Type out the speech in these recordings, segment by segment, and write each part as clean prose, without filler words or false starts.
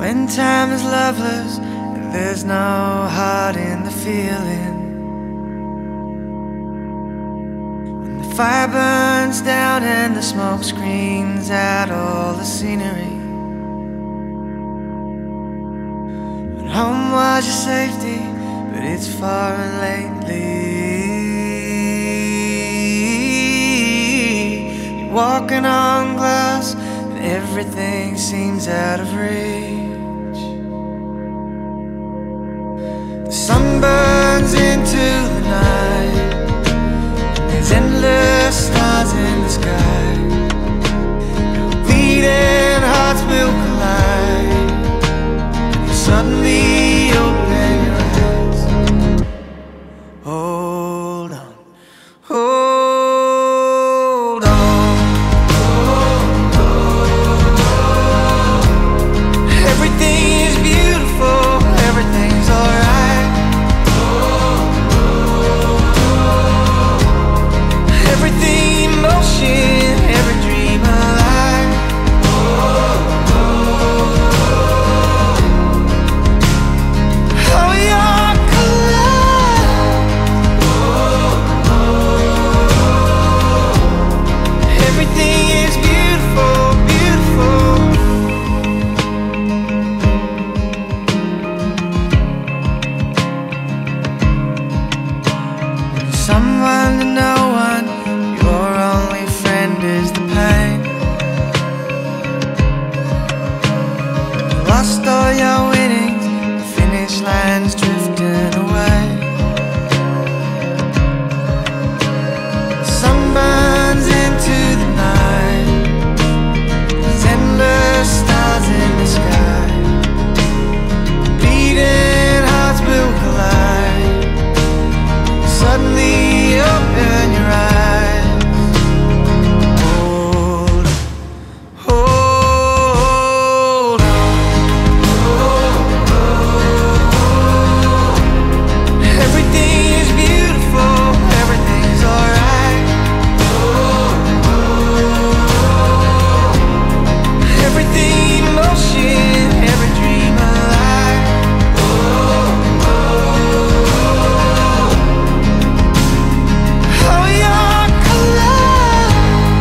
When time is loveless and there's no heart in the feeling, when the fire burns down and the smoke screens out all the scenery, when home was your safety but it's foreign lately, you're walking on glass and everything seems out of reach. The sun burns into the night, and there's endless stars in the sky. Your beating hearts will collide, and you suddenly open your eyes. Hold on, hold on. Everything is beautiful, everything's alright. Everything emotion, every dream alive. How we are collide. Everything is beautiful, beautiful. Someone to no one, your only friend is the pain. You lost all your winnings, the finish line's drifting away. The sun burns into the night, there's endless stars in the sky. Beating hearts will collide, suddenly open your eyes. Hold on. Everything is beautiful, everything's alright. Everything emotion, every dream alive. How we are collide.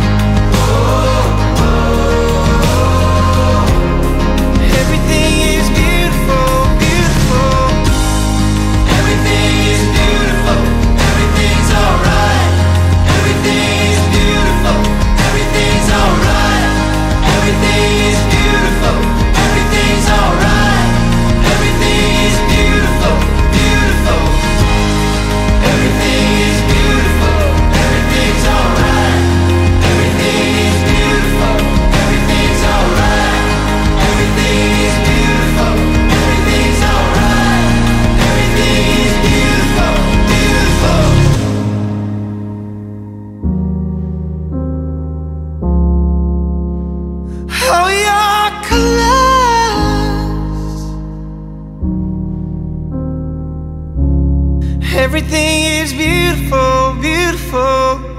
Everything is beautiful, beautiful. Everything is beautiful, everything's alright. Everything is beautiful, everything's alright. Everything is beautiful, everything's alright. Everything is beautiful, beautiful. Everything is beautiful, everything's alright. Everything is beautiful, everything's alright. Everything is beautiful, everything's alright. Everything is beautiful, beautiful. How we are collapsed. Everything is beautiful, beautiful.